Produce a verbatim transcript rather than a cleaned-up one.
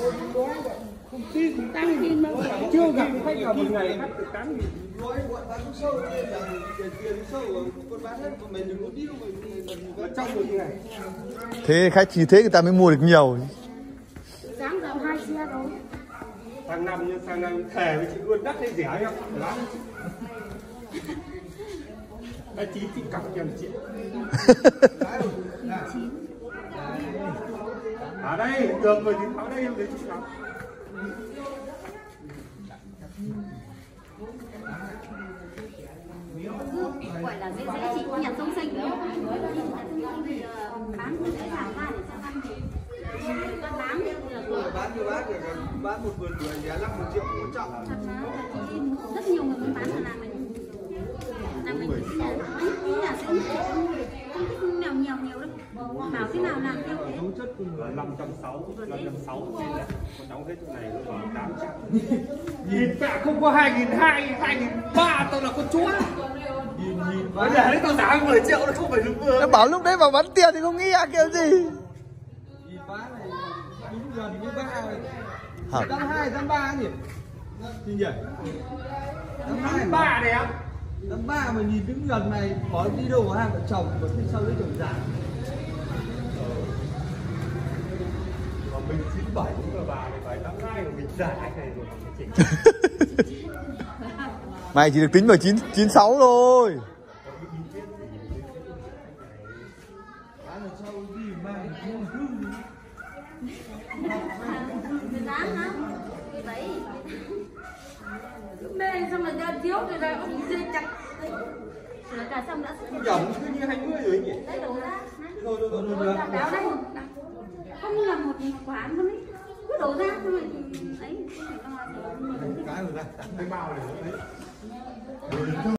Công ty cũng tăng tin mà chưa gặp khách nào một ngày khách được tám nghìn. Nói bọn bán sâu nên là tiền tiền sâu con bán hết còn mình đừng có điêu mình trong một ngày. Thế khách chỉ thế người ta mới mua được nhiều. Sáng giờ hai xe rồi. Sang năm như sang năm thề với chị luôn đắt hay rẻ không? Lắm. Đã chín thì cọc cho chị. Ở đây được rồi thì ở đây em đến chị cọc. Gọi là dễ dễ chị nhặt sông xanh nữa. Bán cái thảo ra để cho ăn thì con bán là bán như bán được bán một vườn bưởi giá năm một triệu một trọng. rất nhiều người muốn bán là làm mình làm mình nghĩ là sẽ không thích nào nhiều nhiều đâu, bảo cái nào làm theo thế. Chất năm trăm sáu mươi, năm trăm sáu mươi là con đóng hết chỗ này nó còn tám trăm. Nhìn mẹ không có hai nghìn hai, hai nghìn ba tao là con chúa. Nhìn nhìn vấn đề đấy tao giá mười triệu nó không phải đúng người. Nó bảo lúc đấy bảo bán tiền thì không nghĩ à kiểu gì. Nhìn bán này đúng gần như ba rồi. Tám hai, tám ba nhỉ? Gì nhỉ? Tám hai ba này em. Tám ba mà nhìn đứng gần này có đi đâu có hai vợ chồng mà phía sau đấy chồng già. Còn mình chín bảy cũng là bà này phải tám hai của mình giả này rồi chỉnh. Mày chỉ được tính vào chín chín sáu thôi. Bán ở sau đi mang không hư đi. Cái giá hả? Đấy. Lúc đây xong rồi ra thiếu rồi ra ông dê chặt. Rồi cả xong đã Nhỏng cứ như hai mươi rồi nhỉ? lấy đồ ra. Thôi thôi thôi thôi. Đáo đây. Không như là một quán luôn ấy. Cứ đổ ra xong rồi ấy. Cái rồi ra. Cái bao này nó đấy.